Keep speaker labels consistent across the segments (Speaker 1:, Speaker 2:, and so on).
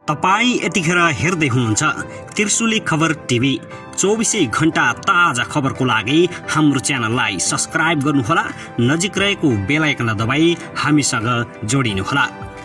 Speaker 1: तपाईं यतिखेर हेर्दै हुनुहुन्छ त्रिशुली खबर टिभी। 24 घण्टा ताजा खबरको लागि हाम्रो च्यानललाई सब्स्क्राइब गर्नुहोला, नजिक रहेको बेल आइकन दबाई हामीसँग जोडिनुहोला।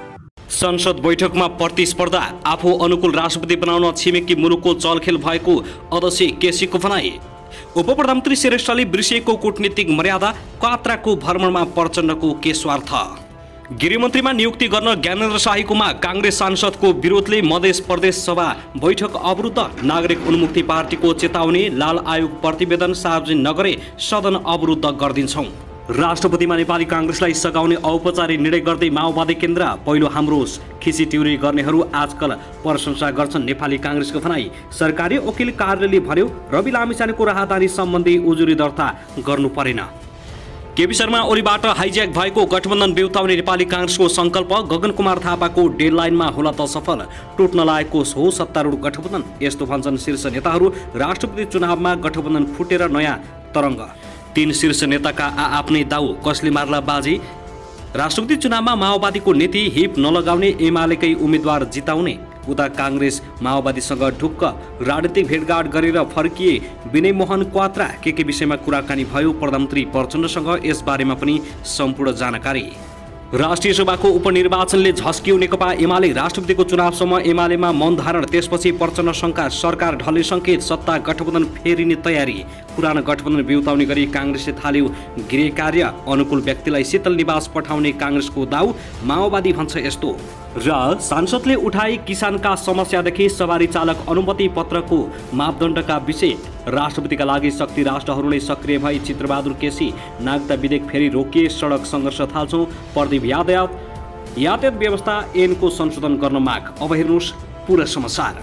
Speaker 1: संसद बैठकमा प्रतिस्पर्धा, आफू अनुकूल राष्ट्रपति बनाउन छिमेकी मुलुकको चलखेल भएको अध्यक्ष केसीको भनाई। उप प्रधानमन्त्री श्रेष्ठले बिर्सिएको कूटनीतिक मर्यादा, कात्राको भ्रमणमा प्रचण्डको के स्वार्थ? गृहमन्त्रीमा नियुक्ति गर्न ज्ञानेन्द्र शाहीको माग, कांग्रेस सांसदको विरोधले मध्य प्रदेश सभा बैठक अवरुद्ध। नागरिक उन्मुक्ति पार्टीको चेतावनी, लाल आयोग प्रतिवेदन सार्वजनिक नगरे सदन अवरुद्ध गरिदिन्छौं। राष्ट्रपतिमा नेपाली कांग्रेसलाई सघाउने औपचारिक निर्णय गर्दै माओवादी केन्द्र, पहिलो हाम्रो खिचिट्युरी गर्नेहरू आजकल प्रशंसा गर्छन् नेपाली कांग्रेसको भनाई। सरकारी वकिल कार्यालयले भन्यो रवि लामिछानेको राहदानी सम्बन्धी उजुरी दर्ता गर्नु परेन। केपी शर्मा ओलीबाट हाइज्याक भएको गठबन्धन बेउताउने नेपाली कांग्रेसको संकल्प, गगन कुमार थापाको डेडलाइनमा होला त सफल, टुट्न लागेको हो सत्तारूढ गठबन्धन, यस्तो भन्छन् शीर्ष नेताहरू। राष्ट्रपति चुनावमा गठबन्धन फुटेर नयाँ तरङ्ग, 3 शीर्ष नेताका आफ्नै दाउ, कसले मार्ला बाजी। राष्ट्रपति चुनावमा माओवादीको नीति, हिप नलगाउने, एमालेकै उम्मेद्वार जिताउने। उता कांग्रेस माओवादीसँग ढुक्क राजनीतिक भेटघाट गरेर फर्किए विनय मोहन क्वात्रा, के विषयमा कुराकानी भयो प्रधानमन्त्री प्रचण्डसँग, यसबारेमा पनि सम्पूर्ण जानकारी। राष्ट्रिय सभाको उपनिर्वाचनले झस्कियो नेकपा एमाले, राष्ट्रपतिको चुनावसम्म एमालेमा मौन धारण, त्यसपछि प्रचण्डसँगका सरकार ढल्ने संकेत, सत्ता गठबन्धन फेरिने तयारी। पुरानो गठबन्धन बेउताउने गरी कांग्रेसले थाल्यो गृह कार्य, अनुकूल व्यक्तिलाई शीतल निवास पठाउने कांग्रेसको दाउ, माओवादी भन्छ यस्तो। र सांसदले उठाए किसानका समस्यादेखि सवारी चालक अनुमति पत्रको मापदण्डका विषय, राष्ट्रपतिका लागि शक्ति राष्ट्रहरूले सक्रिय भई चित्रबहादुर केसी, नागरिकता विधेयक फेरि रोकिए, सडक सङ्घर्ष थाल्छौँ, प्रदीप यातायात व्यवस्था ऐनको संशोधन गर्न माग। अब हेर्नुहोस् पूरा समाचार।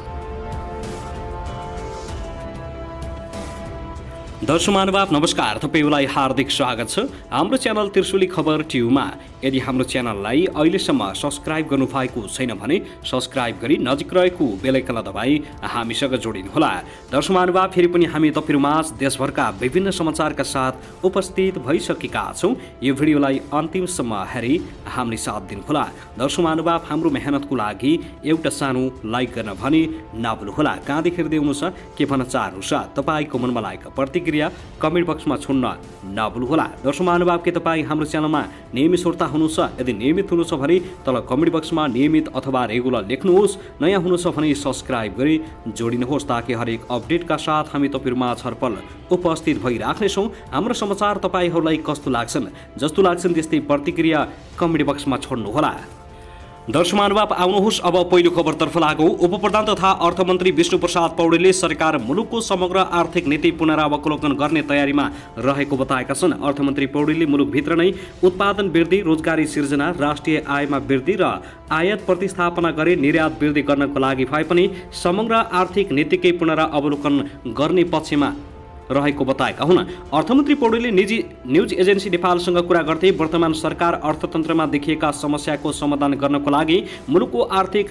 Speaker 1: दर्शक महानुभाव नमस्कार, तपाईलाई हार्दिक स्वागत छ हाम्रो च्यानल त्रिशुली खबर टिभीमा। यदि हाम्रो च्यानललाई अहिलेसम्म सब्स्क्राइब गर्नुभएको छैन भने सब्स्क्राइब गरी नजिक रहेको बेल आइकन दबाई हामीसँग जोडिनुहोला। दर्शक महानुभाव, फेरि पनि हामी तपाईहरुमाझ देशभरका विभिन्न समाचारका साथ उपस्थित भइसकेका छौं। यो भिडियोलाई अन्तिमसम्म हेरी हामीले साथ दिनुहोला। दर्शक महानुभाव, हाम्रो मेहनतको लागि एउटा सानो लाइक गर्न भने नभुल्नुहोला। कहाँदेखि हेर्दै हुनुहुन्छ, के भन्न चाहनुहुन्छ, तपाईको मनमा लागेको प्रतिक्रिया कमेन्ट बक्समा छोड्न नभुल्नुहोला। दर्शक महानुभाव, के तपाईँ हाम्रो च्यानलमा नियमित श्रोता हुनुहुन्छ? यदि नियमित हुनुहुन्छ भने तल कमेन्ट बक्समा नियमित अथवा रेगुलर लेख्नुहोस्। नयाँ हुनुहुन्छ भने सब्स्क्राइब गरी जोडिनुहोस्, ताकि हरेक अपडेटका साथ हामी तपाईहरुमा छलफल उपस्थित भइराख्नेछौँ। हाम्रो समाचार तपाईहरूलाई कस्तो लाग्छन्, जस्तो लाग्छन् त्यस्तै प्रतिक्रिया कमेन्ट बक्समा छोड्नुहोला। दर्शक महानुभाव, आउनुहोस् अब पहिलो खबरतर्फ लागौँ। उप प्रधान तथा अर्थमन्त्री विष्णुप्रसाद पौडेलले सरकार मुलुकको समग्र आर्थिक नीति पुनरावलोकन गर्ने तयारीमा रहेको बताएका छन्। अर्थमन्त्री पौडेलले मुलुकभित्र नै उत्पादन वृद्धि, रोजगारी सिर्जना, राष्ट्रिय आयमा वृद्धि र आयात प्रतिस्थापना गरी निर्यात वृद्धि गर्नको लागि भए पनि समग्र आर्थिक नीतिकै पुनरावलोकन गर्ने पक्षमा रहेको बताएका हुन्। अर्थमन्त्री पौडेलले निजी न्युज एजेन्सी नेपालसँग कुरा गर्दै वर्तमान सरकार अर्थतन्त्रमा देखिएका समस्याको समाधान गर्नको लागि मुलुकको आर्थिक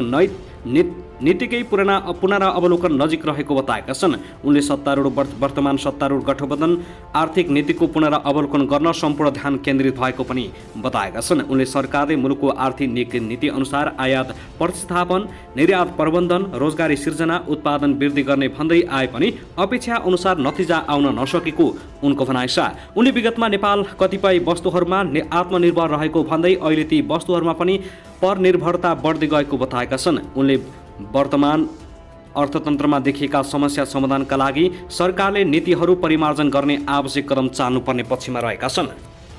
Speaker 1: नीतिकै पुनरावलोकन नजिक रहेको बताएका छन्। उनले वर्तमान सत्तारूढ गठबन्धन आर्थिक नीतिको पुनरावलोकन गर्न सम्पूर्ण ध्यान केन्द्रित भएको पनि बताएका छन्। उनले सरकारले मुलुकको आर्थिक नीति अनुसार आयात प्रतिस्थापन, निर्यात प्रबन्धन, रोजगारी सिर्जना, उत्पादन वृद्धि गर्ने भन्दै आए पनि अपेक्षा अनुसार नतिजा आउन नसकेको उनको भनाइ छ। उनले विगतमा नेपाल कतिपय वस्तुहरूमा आत्मनिर्भर रहेको भन्दै अहिले ती वस्तुहरूमा पनि परनिर्भरता बढ्दै गएको बताएका छन्। उनले वर्तमान अर्थतन्त्रमा देखिएका समस्या समाधानका लागि सरकारले नीतिहरू परिमार्जन गर्ने आवश्यक कदम चाल्नुपर्ने पक्षमा रहेका छन्।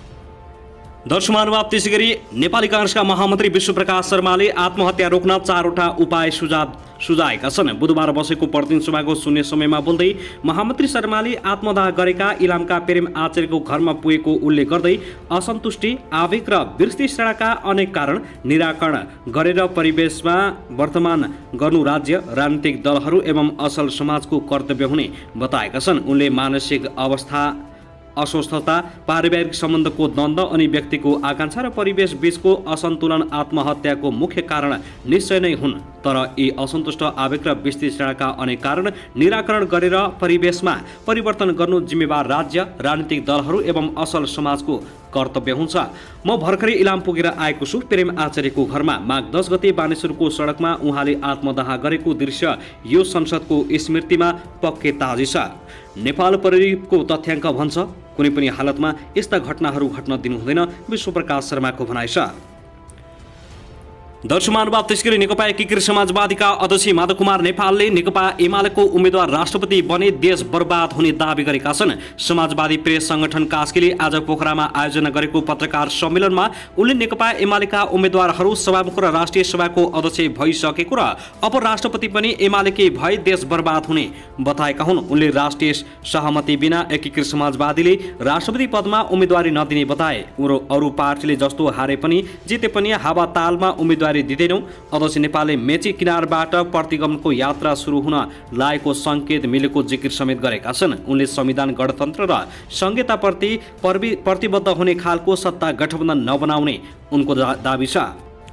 Speaker 1: दर्शक महानुभाव, त्यसैगरी नेपाली कांग्रेसका महामन्त्री विष्णुप्रकाश शर्माले आत्महत्या रोक्न 4वटा उपाय सुझाएका छन्। बुधबार बसेको प्रतिनिधि सभाको शून्य समयमा बोल्दै महामन्त्री शर्माले आत्मदाह गरेका इलामका प्रेम आचार्यको घरमा पुगेको उल्लेख गर्दै असन्तुष्टि, आवेग र वितृष्णाका अनेक कारण निराकरण गरेर परिवेशमा वर्तमान गर्नु राज्य, राजनीतिक दलहरू एवं असल समाजको कर्तव्य हुने बताएका छन्। उनले मानसिक अवस्था, अस्वस्थता, पारिवारिक सम्बन्धको द्वन्द्व अनि व्यक्तिको आकांक्षा र परिवेश बीचको असन्तुलन आत्महत्याको मुख्य कारण निश्चय नै हुन्। तर यी असन्तुष्ट आवेग र वितृष्णाका अनेक कारण निराकरण गरेर परिवेशमा परिवर्तन गर्नु जिम्मेवार राज्य, राजनीतिक दलहरू एवं असल समाजको कर्तव्य हुन्छ। म भर्खरै इलाम पुगेर आएको छु। प्रेम आचार्यको घरमा माघ 10 गते बानेश्वरको सडकमा उहाँले आत्मदाह गरेको दृश्य यो संसदको स्मृतिमा पक्कै ताजी छ। नेपाल प्रहरीको तथ्याङ्क भन्छ कुनै पनि हालतमा यस्ता घटनाहरू घट्न दिनु हुँदैन, विश्वप्रकाश शर्माको भनाइ छ। दर्शक महानुभाव, त्यसैगरी नेकपा एकीकृत समाजवादीका अध्यक्ष माधव कुमार नेपालले नेकपा एमालेको उम्मेद्वार राष्ट्रपति बने देश बर्बाद हुने दावी गरेका छन्। समाजवादी प्रेस संगठन कास्कीले आज पोखरामा आयोजना गरेको पत्रकार सम्मेलनमा उनले नेकपा एमालेका उम्मेद्वारहरू सभामुख र राष्ट्रिय सभाको अध्यक्ष भइसकेको र अब राष्ट्रपति पनि एमालेकै भए देश बर्बाद हुने बताएका हुन्। उनले राष्ट्रिय सहमति बिना एकीकृत समाजवादीले राष्ट्रपति पदमा उम्मेदवारी नदिने बताए। अरू पार्टीले जस्तो हारे पनि जिते पनि हावातालमा उम्मेदवारी दिँदैनौं। अध्यक्ष नेपालले मेची किनारबाट प्रतिगमनको यात्रा सुरु हुन लागेको संकेत मिलेको जिकिर समेत गरेका छन्। उनले संविधान, गणतन्त्र र संहिताप्रति प्रतिबद्ध हुने खालको सत्ता गठबन्धन नबनाउने उनको दाबी छ।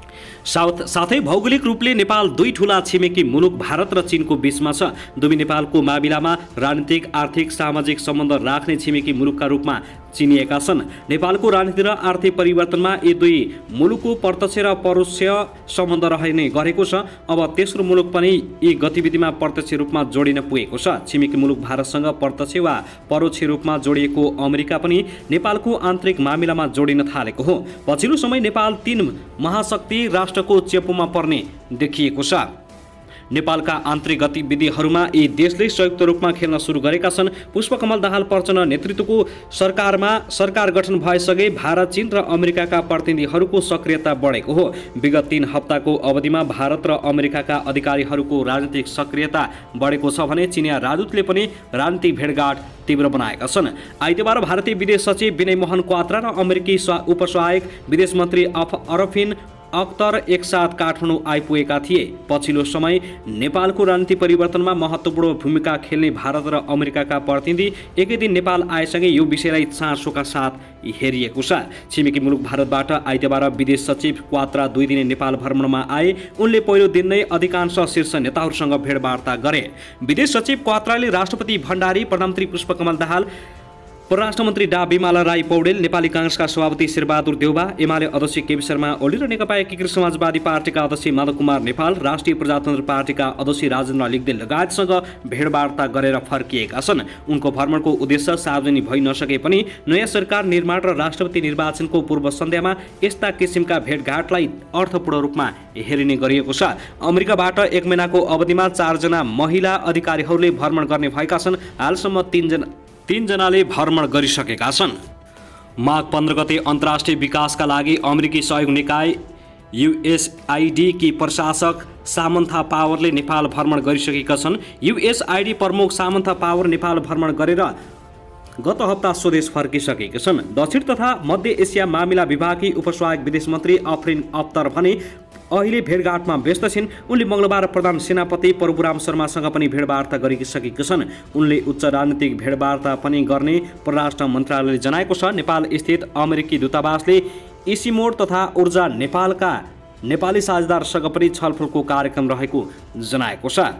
Speaker 1: साथै भौगोलिक रूपले नेपाल दुई ठूला छिमेकी मुलुक भारत र चीनको बीचमा छ। दुवै नेपालको मामिलामा राजनीतिक, आर्थिक, सामाजिक सम्बन्ध राख्ने छिमेकी मुलुकका रूपमा चिनिएका छन्। नेपालको राजनीति र आर्थिक परिवर्तनमा यी दुई मुलुकको प्रत्यक्ष र परोक्ष सम्बन्ध रहने गरेको छ। अब तेस्रो मुलुक पनि यी गतिविधिमा प्रत्यक्ष रूपमा जोडिन पुगेको छ। छिमेकी मुलुक भारतसँग प्रत्यक्ष वा परोक्ष रूपमा जोडिएको अमेरिका पनि नेपालको आन्तरिक मामिलामा जोडिन थालेको हो। पछिल्लो समय नेपाल 3 महाशक्ति राष्ट्रको चेपोमा पर्ने देखिएको छ। नेपालका आन्तरिक गतिविधिहरूमा यी देशले संयुक्त रूपमा खेल्न सुरु गरेका छन्। पुष्पकमल दाहाल प्रचण्ड नेतृत्वको सरकार गठन भएसँगै भारत, चीन र अमेरिकाका प्रतिनिधिहरूको सक्रियता बढेको हो। विगत 3 हप्ताको अवधिमा भारत र अमेरिकाका अधिकारीहरूको राजनीतिक सक्रियता बढेको छ भने चिनिया राजदूतले पनि राजनीतिक भेटघाट तीव्र बनाएका छन्। आइतबार भारतीय विदेश सचिव विनय मोहन क्वात्रा र अमेरिकी उपसहायक विदेश मन्त्री अरफिन अख्तर एकसाथ काठमाडौँ आइपुगेका थिए। पछिल्लो समय नेपालको राजनीति परिवर्तनमा महत्त्वपूर्ण भूमिका खेल्ने भारत र अमेरिकाका प्रतिनिधि एकै दिन नेपाल आएसँगै यो विषयलाई चासोका साथ हेरिएको छ। छिमेकी मुलुक भारतबाट आइतबार विदेश सचिव क्वात्रा 2 दिने नेपाल भ्रमणमा आए। उनले पहिलो दिन नै अधिकांश शीर्ष नेताहरूसँग भेटवार्ता गरे। विदेश सचिव क्वात्राले राष्ट्रपति भण्डारी, प्रधानमन्त्री पुष्पकमल दाहाल, परराष्ट्र मन्त्री डा बिमला राई पौडेल, नेपाली कांग्रेसका सभापति शेरबहादुर देउबा, एमाले अध्यक्ष केपी शर्मा ओली र नेकपा एकीकृत समाजवादी पार्टीका अध्यक्ष माधव कुमार नेपाल, राष्ट्रिय प्रजातन्त्र पार्टीका अध्यक्ष राजेन्द्र लिग्दे लगायतसँग भेटवार्ता गरेर फर्किएका छन्। उनको भ्रमणको उद्देश्य सार्वजनिक भइ नसके पनि नयाँ सरकार निर्माण र राष्ट्रपति निर्वाचनको पूर्व सन्ध्यामा यस्ता किसिमका भेटघाटलाई अर्थपूर्ण रूपमा हेरिने गरिएको छ। अमेरिकाबाट 1 महिनाको अवधिमा 4 जना महिला अधिकारीहरूले भ्रमण गर्ने भएका छन्। हालसम्म 3 जनाले भ्रमण गरिसकेका छन्। माघ 15 गते अन्तर्राष्ट्रिय विकासका लागि अमेरिकी सहयोग निकाय USAID की प्रशासक सामन्था पावरले नेपाल भ्रमण गरिसकेका छन्। USAID प्रमुख सामन्था पावर नेपाल भ्रमण गरेर गत हप्ता स्वदेश फर्किसकेका छन्। दक्षिण तथा मध्य एसिया मामिला विभागकी उपसहायक विदेश मन्त्री अफरिन अख्तर भने अहिले भेटघाटमा व्यस्त छिन्। उनले मंगलबार प्रधान सेनापति प्रभुराम शर्मासँग पनि भेटवार्ता गरिसकेका छन्। उनले उच्च राजनीतिक भेटवार्ता पनि गर्ने परराष्ट्र मन्त्रालयले जनाएको छ। नेपाल स्थित अमेरिकी दूतावासले इसिमोड तथा ऊर्जा नेपालका नेपाली साझेदारसँग पनि छलफलको कार्यक्रम रहेको जनाएको छ।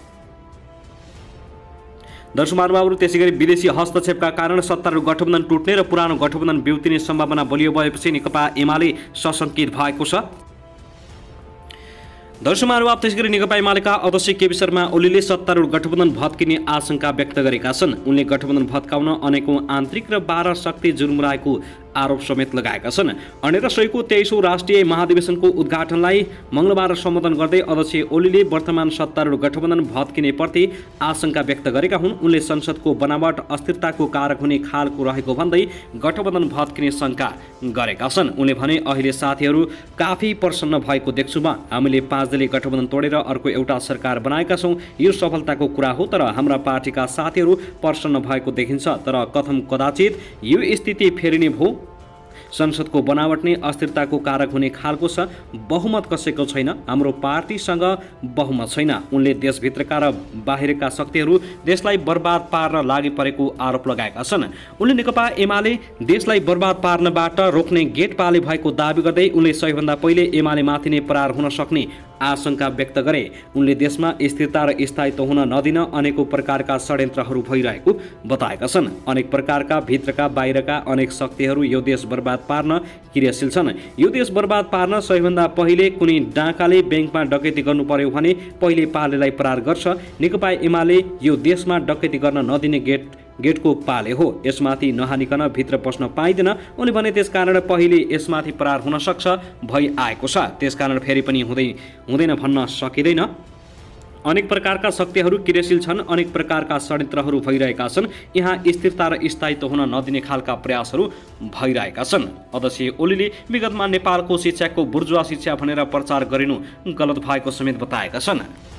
Speaker 1: दर्शक महानुभावहरू, त्यसैगरी विदेशी हस्तक्षेपका कारण सत्तारूढ गठबन्धन टुट्ने र पुरानो गठबन्धन बिउतिने सम्भावना बलियो भएपछि नेकपा एमाले सशंकित भएको छ। दर्शक महानुभाव, त्यसैगरी नेकपा एमालेका अध्यक्ष केपी शर्मा ओलीले सत्तारूढ गठबन्धन भत्किने आशंका व्यक्त गरेका छन्। उनले गठबन्धन भत्काउन अनेकौं आन्तरिक र 12 शक्ति जुर्मुराएको आरोप समेत लगाएका छन्। 1800को 23औं राष्ट्रिय महाधिवेशनको उद्घाटनलाई मंगलबार सम्बोधन गर्दै अध्यक्ष ओलीले वर्तमान सत्तारूढ गठबन्धन भत्किने प्रति आशंका व्यक्त गरेका हुन्। उनले संसदको बनावट अस्थिरताको कारक हुने खालको रहेको भन्दै गठबन्धन भत्किने शंका गरेका छन्। उनले भने अहिले साथीहरू काफी प्रसन्न भएको देख्छु म। हामीले 5 दलीय गठबन्धन तोडेर अर्को एउटा सरकार बनाएका छौं। यो सफलताको कुरा हो, तर हाम्रा पार्टीका साथीहरू प्रसन्न भएको देखिन्छ। तर कथम कदाचित यो स्थिति फेरिने भो। संसदको बनावट नै अस्थिरताको कारक हुने खालको छ। बहुमत कसैको छैन। हाम्रो पार्टीसँग बहुमत छैन। उनले देशभित्रका र बाहिरका शक्तिहरू देशलाई बर्बाद पार्न लागि परेको आरोप लगाएका छन्। उनले नेकपा एमाले देशलाई बर्बाद पार्नबाट रोक्ने गेट पाले भएको दावी गर्दै उनले सबैभन्दा पहिले एमाले माथि नै प्रहार हुन सक्ने आशंका व्यक्त गरे। उनले देशमा स्थिरता र स्थायित्व हुन नदिन अनेकौं प्रकारका षड्यन्त्रहरू भइरहेको बताएका छन्। अनेक प्रकारका भित्रका बाहिरका अनेक शक्तिहरू यो देश बर्बाद पार्न क्रियाशील छन्। यो देश बर्बाद पार्न सबैभन्दा पहिले कुनै डाँकाले ब्याङ्कमा डकैती गर्नु पर्यो भने पहिले पालेलाई प्रहार गर्छ। नेकपा एमाले यो देशमा डकैती गर्न नदिने गेटको पाले हो। यसमाथि नहानिकन भित्र पस्न पाइँदैन। उनले भने त्यसकारण पहिले यसमाथि प्रहार हुन सक्छ भई आएको छ। त्यसकारण फेरि पनि हुँदैन भन्न सकिँदैन। अनेक प्रकारका शक्तिहरू क्रियाशील छन्। अनेक प्रकारका षड्यन्त्रहरू भइरहेका छन्। यहाँ स्थिरता र स्थायित्व हुन नदिने खालका प्रयासहरू भइरहेका छन्। अध्यक्ष ओलीले विगतमा नेपालको शिक्षाको बुर्जुवा शिक्षा भनेर प्रचार गरिनु गलत भएको समेत बताएका छन्।